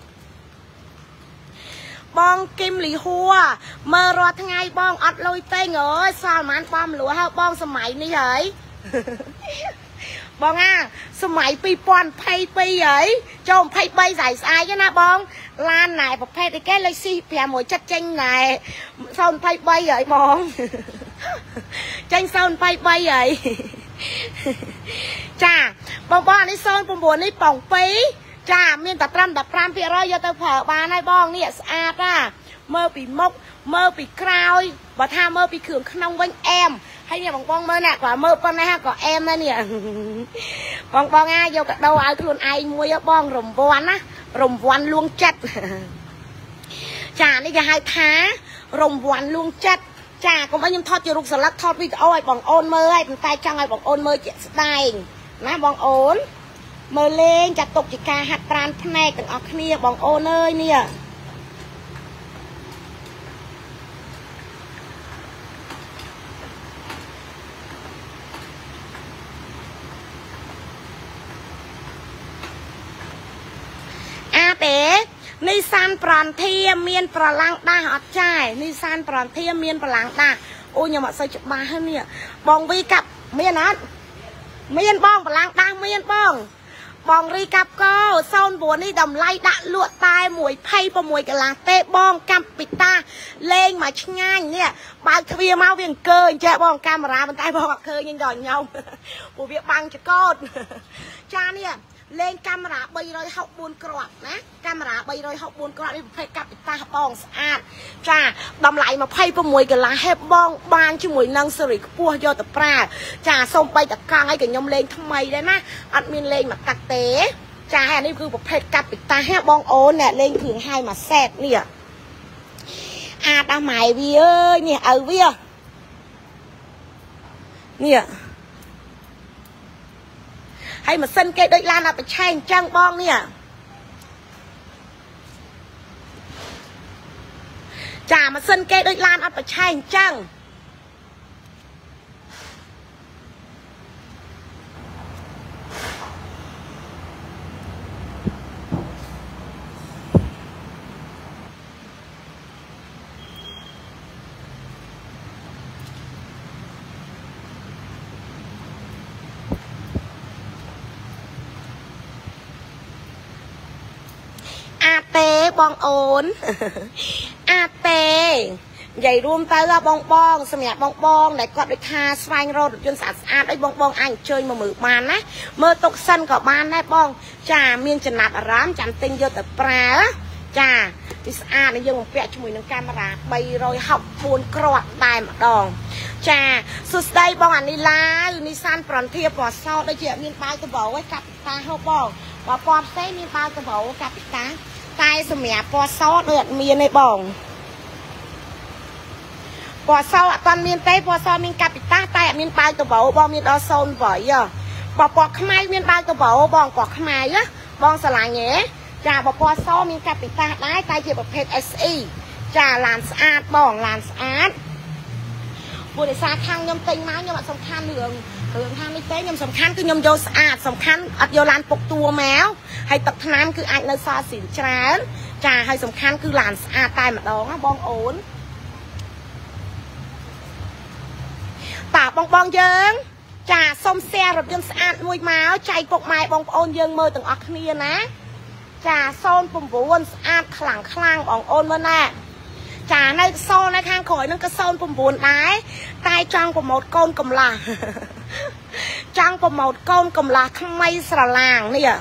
បងគឹមលីហួរមើលរាល់ថ្ងៃបងអត់លុយទេអើយសល់ប៉ុន្មានបងមលួហើយបងសម័យនេះហើយបងអាសម័យពីរពាន់ยี่สิบสองហើយចូលยี่สิบสามស្អែកស្អែកណាបងឡានណែប្រភេទអីគេលេខស៊ីប្រាំមួយចិត្តចេញណែសូនยี่สิบสามហើយបងចេញសូនยี่สิบสามហើយចាបងបងនេះសូនប្រាំនេះប៉ោងពីរចាមានតែត្រឹមតែfiveភាគរយយកទៅប្រើបានហើយបងនេះស្អាតណាមើលពីមុខមើលពីក្រោយបើថាមើលពីគ្រឿងក្នុងវិញអែមហើយនេះបងបងមើលណាគាត់មើលប៉ុណ្ណេះក៏អែមដែរនេះបងបងអាយកកដោឲ្យខ្លួនឯងមួយបងរង្វាន់ណារង្វាន់លួងចិត្តចានេះគេហៅថារង្វាន់លួងចិត្តចាកុំឲ្យខ្ញុំថតជារូបស្លឹកថតវីដេអូឲ្យបងអូនមើលឲ្យប៉ុន្តែចង់ឲ្យបងអូនមើលជាក់ស្ដែងណាបងអូនមើលលេងចាត់ទុកជាការហាត់ប្រាណភ្នែកទាំងអស់គ្នាបងអូនអើយនេះនេះសានប្រន្ធាមានប្រឡាំងដាស់អត់ចាយនេះសានប្រន្ធាមានប្រឡាំងដាស់អូខ្ញុំអត់សូវច្បាស់ហ្នឹងនេះបងវីកាប់មានអត់មានបងប្រឡាំងដាស់មានបងបងរីកាប់កោសូន៩នេះតម្លៃដាក់លក់តែមួយยี่สิบหกកន្លះទេបងកាំពីតាលេងមកឆ្ងាញ់នេះបើកទ្វារមកវាអង្គើចេះបងកាមេរ៉ាប៉ុន្តែបងអត់ឃើញដល់ញោមព្រោះវាបាំងចកោតចានេះលេងកាមេរ៉ាបីរយហុកបួនគ្រាប់ណាកាមេរ៉ាបីរយហុកបួនគ្រាប់នេះប្រភេទកាពីតាបងស្អាតចាតម្លៃยี่สิบหกកន្លះហេបបងបានជាមួយនឹងសេរីខ្ពស់យកទៅប្រើចាសូមបីតកង់ឲ្យខ្ញុំលេងថ្មីដែរណាអត់មានលេងមកតាក់ទេចាហើយនេះគឺប្រភេទកាពីតាបងអូនអ្នកលេងគ្រឿងហើយមួយសេតនេះអាដល់ម៉ែវាអើយនេះឪវានេះហើយម៉ាស៊ីនគេដូចឡានអត់ប្រឆេងអញ្ចឹងបងនេះចាម៉ាស៊ីនគេដូចឡានអត់ប្រឆេងអញ្ចឹងបងអូនអាតេនិយាយរួមទៅបងបងសម្រាប់បងបងដែលគាត់ដូចថាស្វែងរករថយន្តស្អាតស្អាតអីបងបងអាចអញ្ជើញមកមើលបានណាមើលទុកសិនក៏បានដែរបងចាមានចំណាត់អារម្មណ៍ចាំទិញយកទៅប្រើចាវាស្អាតយើងបំពាក់ជាមួយនឹងកាមេរ៉ាបីរយហុកបួនគ្រាប់តែម្ដងចាសួស្ដីបងអានីឡានីសានប្រន្ធាពណ៌សដូចជាមានបាវតបោឯកាពីតាហូបបងបើពណ៌ផ្សេងមានបាវតបោកាពីតាតែសម្រាប់ពណ៌សដូចអត់មានទេបងពปอซอตอนมีนเต้ปอซอมีนกาปิต้าแต่มีนปลายตัวเบาบองมีนดอโซนบ่อยอ่ะปอปอขมายมีนปลายตัวเบาบองปอขมายอ่ะบองสลายเงี้ยจ่าปอปอซอมีนกาปิต้าได้ตายเกี่ยวกับเพจเอสอีจ่าลานสะอาดบองลานสะอาดบุตรสาข้างยมติงไม้ยมสำคัญเหลืองเหลืองทางนี้เต้ยมสำคัญคือยมโยสะอาดสำคัญอัดโยลานปกตัวแมวให้ตักน้ำคืออัดในซาสินจานจ่าให้สำคัญคือลานสะอาดตายมาดองบองโอนป่าบองบองเยิงจ่าส้มแซ่รถยนต์สะอาดมวยม้าใจปกไม้บองโอนเยิงมือต่างอักเนียนะจ่าโซนปุ่มบุญสะอาดขลังคลั่งบองโอนเมื่อน่ะจ่าในโซนในข้างข่อยนั่งก็โซนปุ่มบุญได้ตายจังปุ่มหมดโกนกำลาจังปุ่มหมดโกนกำลาทำไมสระลางเนี่ย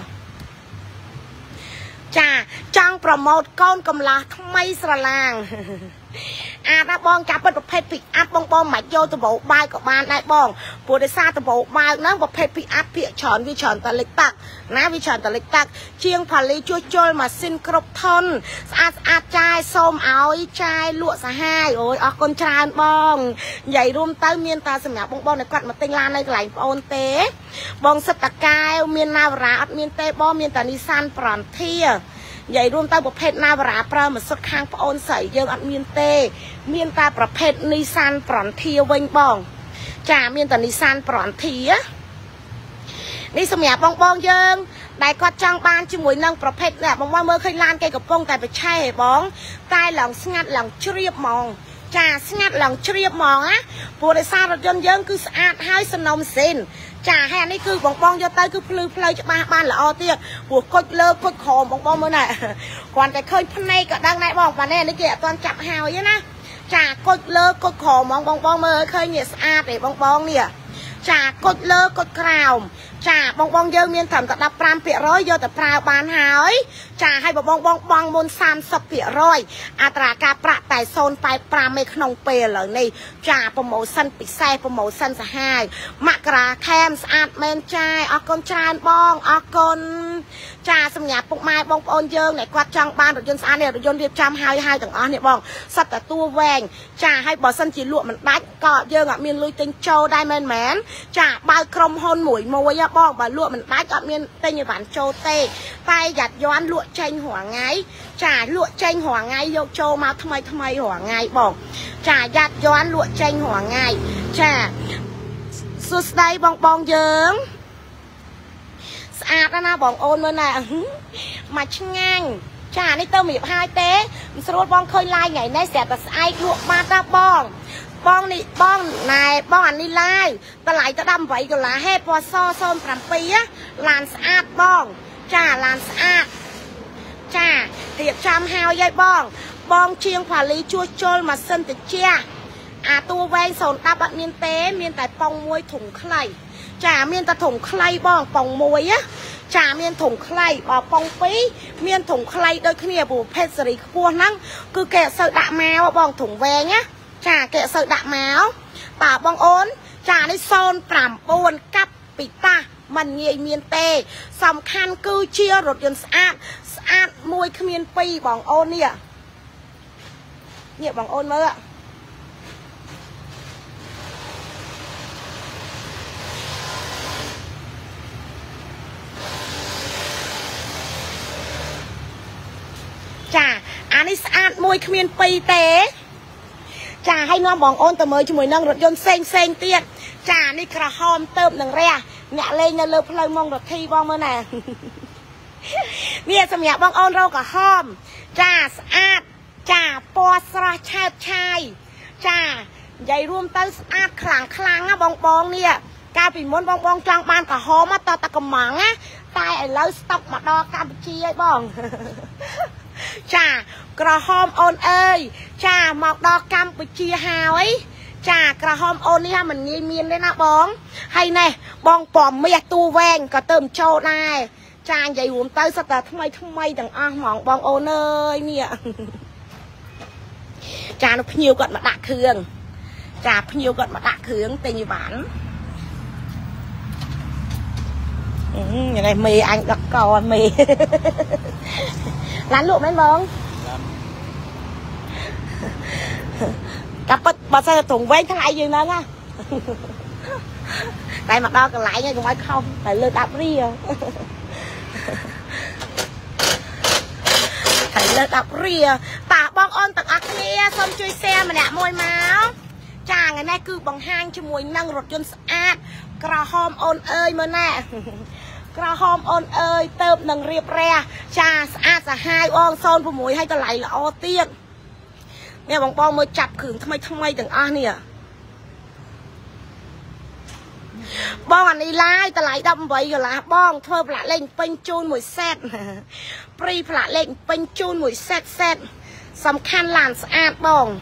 จ่าจังประโมทก้อนกำลาทำไมสระลางอาณาบองจับเป็นประเภทปิกอัพบองบองหมายโยตะโบบายกับบ้านได้บองปูได้ซาตะโบบายนั่งประเภทปิกอัพเพียชอนวิชอนตะเล็กตักนะวิชอนตะเล็กตักเชียงผาลีช่วยโจยมาสิ้นครบทนสะอาดสะอาดใจส้มเอาใจลวดสะหายโอ้ยออกคนชานบองใหญ่รวมเต้าเมียนตาสมัยบองบองในกัดมาเต็งลานในไหลโอนเตะบองสตะกายเมียนนาวราอัดเมียนเตะบองเมียนตานิซันปรอนเทียใหญ่รวมตาประเภทนาวราปลาเหมือนสดข้างโอนใส่เยิงอัดเมียนเตเมียนตาประเภทนิซันปรอนเทียเวงบองจ่าเมียนตานิซันปรอนเทียนี่สมัยบองบองเยิงได้ก็จังบ้านจมวยนั่งประเภทเนี่ยบองว่าเมื่อเคยลานไกกับปงแต่ไปใช่บองตายหลังสงัดหลังเชียบมองจ่าสงัดหลังเชียบมองอะปูได้ซารถยนต์เยิงคือสะอาดให้สนมเซนจ่าให้อันนี้คือบองบองโยเตอร์คือพลือเพลย์จะมาบ้านละออเตี้ยหัวกดเลิกกดคอบองบองเมื่อไหร่ก่อนแต่เคยพนัยก็ดังไหนบอกมาแน่นี่เกี่ยตอนจับหาวยังนะจ่ากดเลิกกดคอมองบองบองเมื่อเคยเนี่ยสะอาดเลยบองบองเนี่ยจ่ากดเลิกกดกราวจ่าบองบองเยอะเมียนถ่ำกับดับปรามเปียร้อยโยแต่ปลาบานหายจ่าให้บองบองบองบองบนซามสเปียร้อยอัตราการประแต่โซนไปปลาไม่ขนมเปย์เลยในจ่าโปรโมชั่นปิดแซ่โปรโมชั่นสหายมะกราแคมสะอาดเมนใจออกคนจานบองออกคนจ่าสมัยปุกไม้บองโอนเยิงไหนกวาดจังบ้านรถยนต์สะอาดเนี่ยรถยนต์เรียบจำหายหายต่างอ๋อเนี่ยบองสัตว์แต่ตัวแหวงจ่าให้บอสันจีลวดมันได้ก็เยิงอ่ะมีลุยติงโจได้แมนแมนจ่าใบครมฮอนหมวยโมวยบองใบลวดมันได้ก็มีเต้นอยู่บ้านโจเต้ไปหยัดย้อนลวดเชงหัวไงจ่าลวดเชงหัวไงโยโจมาทำไมทำไมหัวไงบอกจ่าหยัดย้อนลวดเชงหัวไงจ่าสุดใดบองบองเยิงสะอาดนะนะบองโอนเมื่อน่ะมาช่างง่ายจ่านี่เติมมีพายเต้สรุปบองเคยไล่ไงในเสียแต่ไอ้ลวดมาตาบองบ้องนี่บ้องนายบ้องอันนี้ไล่ตะไหลจะดำไว้กันละให้พอซ้อส้มพรำปีอะลานสะอาดบ้องจ้าลานสะอาดจ้าเตียบจำหาวยายบ้องบ้องเชียงผาลีชัวโจลมาเส้นติเชียอาตัวแวงโซนตาบัดเมียนเต้เมียนแต่ปองมวยถุงไข่จ้าเมียนแต่ถุงไข่บ้องปองมวยอะจ่าเมียนถุงไข่บ่ปองปีเมียนถุงไข่โดยขี้บุเพชรสรีพวกนั่งคือแกะเสดะแมวบ้องถุงแวงอะจ่าแกะเสดะแมวป่าบองโอนจ่าในโซนปรำปวนกับปิตามันเงียเมียนเตสำคัญคือเชียร์รถยนต์สะอาดสะอาดมวยขมิ้นปีบองโอนเนี่ยเนี่ยบองโอนเมื่อจ่าอันนี้สะอาดมวยขมิ้นปีเตจ่าให้น้องบองโอนแต่เมื่อช่วยนั่งรถยนต์เซ็งเซ็งเตี้ยจ่านี่กระหอมเติมหนึ่งเรียเนี่ยเลยเนี่ยเลิกเพลิงมองรถทีบองเมื่อไหร่เนี่ยสมัยบองโอนเรากระหอมจ่าสะอาดจ่าปอสระชาติชายจ่าใหญ่รวมเต้าสะอาดคลังคลังนะบองบองเนี่ยกาปีม้วนบองบองจังบานกระหอมมาต่อตะกมังนะตายไอ้เลิกสต็อกมาดอกาบชีไอ้บองจ่ากระหอมโอนเอ้ยจ่าหมอกดอกกัมปุชีหายจ่ากระหอมโอนนี่ฮะมันงีเมียนเลยนะบองให้แน่บองปอมไม่อยากตูแวงก็เติมโชว์ได้จ่าใหญ่หุ่นเต้าสตาร์ทำไมทำไมดังอ่ะหมองบองโอนเอ้ยเนี่ยจ่าหนูพิวก่อนมาดักเครื่องจ่าพิวก่อนมาดักเครื่องเต็มอยู่บ้านอย่างไรเมย์อันดักกอนเมย์ร้านลูกไหมบองกับ bà sao thùng vén thằng ai gì nữa nha tại mặt đo còn lại nha cũng phải không tại lơ đạp ria tại lơ đạp ria tạ bong ôn tặng ác nia xong chui xe mà nè môi máu chà ngày nay cứ bằng hang cho mùi năng rột chân sát cà hôm ôn ơi mà nè cà hôm ôn ơi tơm nâng riệp re chà sát là hai ôn son của mùi hay ta lại là ô tiên nè bằng bong mới chặt khửng thay thay từng a nè bong anh đi lai ta lại đâm vậy rồi là bong thơ lại lên pin chun mùi xét pri lại lên pin chun mùi xét xét sầm khăn làn sát bong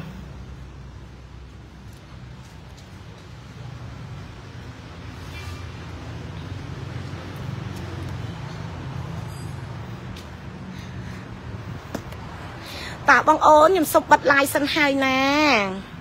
tạ bong ôn nhầm sụp bật lại sân hai nè